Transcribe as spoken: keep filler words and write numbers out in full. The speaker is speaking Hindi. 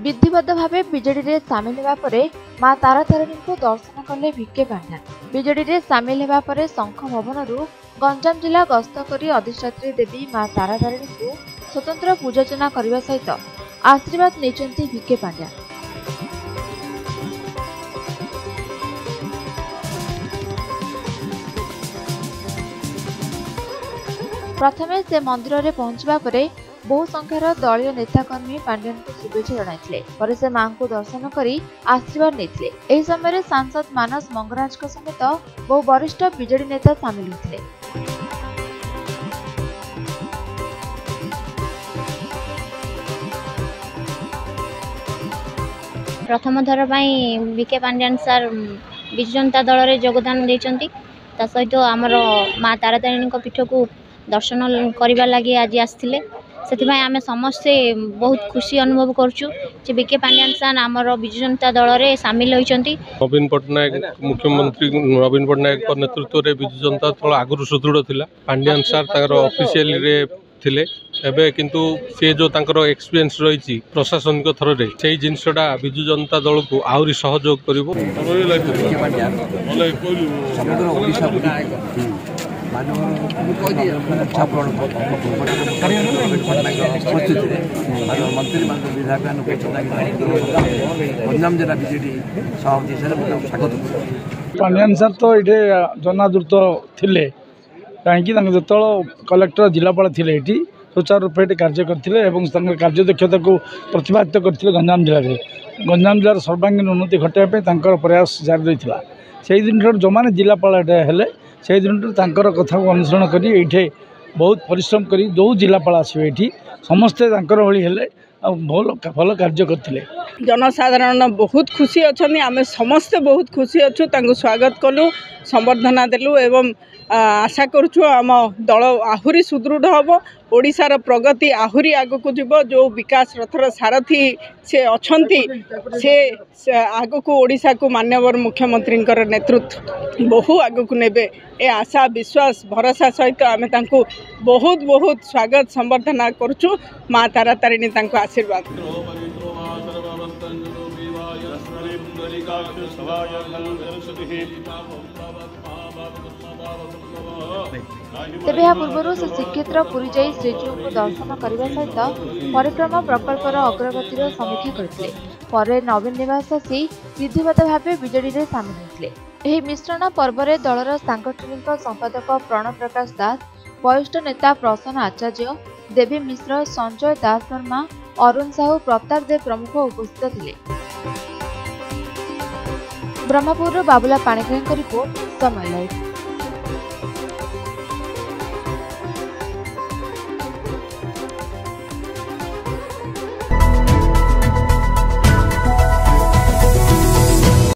विधिबद्ध भावे बीजेडी रे सामिल हेबा परे मां तारातारिणी को दर्शन कले भिके पांड्या। बीजेडी रे सामिल हेबा परे शंख भवनरू गंजाम जिला गस्त करी अधिष्ठात्री देवी मां तारातारिणी को स्वतंत्र पूजार्चना करने सहित आशीर्वाद नेचंती भिके पांड्या। प्रथमे से मंदिर में पहुंचवा परे बहु संख्यार दलीय नेताकर्मी पांड्यन को शुभेच्छा जणाइथिले। पर से मां को दर्शन करी आशीर्वाद नेथिले। एही समय सांसद मानस मंगराज को समेत बहु वरिष्ठ बीजेडी नेता सामिल होते। प्रथम थर विके पांड्यान सर विजु जनता दल में योगदान देइचंती। ता सहित आमर मां तारातारिणी पीठ को दर्शन करने लगी आज आसते से आम समस्ते बहुत खुशी अनुभव करुँ जे विके पांड्यान सर आमर विजु जनता दल में सामिल होती। नवीन पट्टनायक मुख्यमंत्री नवीन पट्टनायक नेतृत्व में विजु जनता दल आगुरी सुदृढ़ थिला। पांड्यान सर ऑफिशियल रे थिले एबे किंतु से जो तांकर एक्सपीरियंस रही प्रशासनिक थर रे से जिनसटा विजु जनता दल को आहुरी सहयोग करिवो। पांड्यान सर तो ये जनादृत थिले कहीं जो कलेक्टर जिलापाल थे ये सुचारू रूपे कार्य करते कार्यदक्षता को प्रतिपादित करते। गंजाम जिले में गंजाम जिलार सर्वांगीन उन्नति घटाइवाई प्रयास जारी रही है। से दिन जो मैंने जिलापाल हेले से दिन कथा को अनुसरण कर बहुत परिश्रम कर जो जिलापाल आसवे ये समस्ते भाई हेले भल भल कार्य करते। जनसाधारण बहुत खुशी अच्छा आम समस्ते बहुत खुशी अच्छु स्वागत कलु संबर्धना देलु एवं आशा करुचु आम दल आहुरी सुदृढ़ हम ओडिशार प्रगति आहुरी आगक जीव जो विकास रथर सारथी से अच्छी से आगक ओडिशा को माननीय मुख्यमंत्री नेतृत्व बहु आगक नेबे ए आशा विश्वास भरोसा सहित आम तांको बहुत बहुत स्वागत संबर्धना करुचु। मां तारातारिणी तांको आशीर्वाद। तेबे या पूर्व से श्रीक्षेत्र पुरी जाई श्रीजीव को दर्शन करने सहित परिक्रमा प्रकल्पर अग्रगतिर समीक्षा करथिले। पर नवीन निवास आसी विधिवत भाव बीजेडी रे सामिल होते। एही मिश्रण पर्व में दलर सांगठनिक संपादक प्रणव प्रकाश दास, वरिष्ठ नेता प्रसन्न आचार्य, देवी मिश्र, संजय दास शर्मा, अरुण साहू, प्रताप देव प्रमुख उपस्थित थिले। Brahmapur Babula Panigrahi report Samay live.